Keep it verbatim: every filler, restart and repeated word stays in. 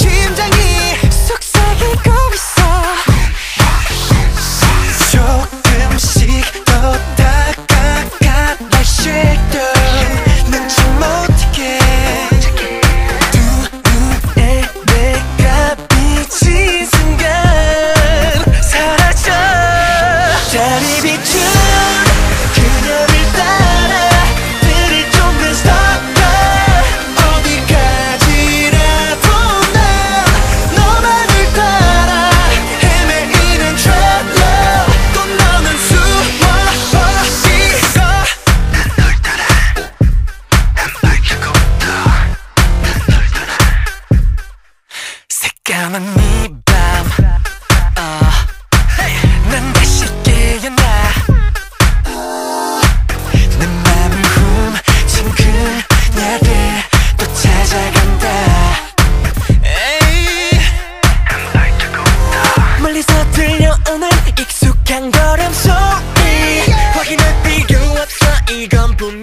심장이 속삭이고 있어. 조금씩 더 다가가 날 쉴도 눈치 못하게 두 눈에 내가 비친 순간 사라져. 달이 비춘 그녀를 따라 들이 쫓는 Stalker. 어디까지라도 난 너만을 따라 헤매이는 Traveler. 또 너는 숨어버리고 난 널 따라 난 밝히고 난널 따라 새까만 네 밤 난 다시 깨어나. 내 맘을 훔친 그녀를 또 찾아간다. 에이. 멀리서 들려오는 익숙한 걸음소리 확인할 필요 없어. 이건 분명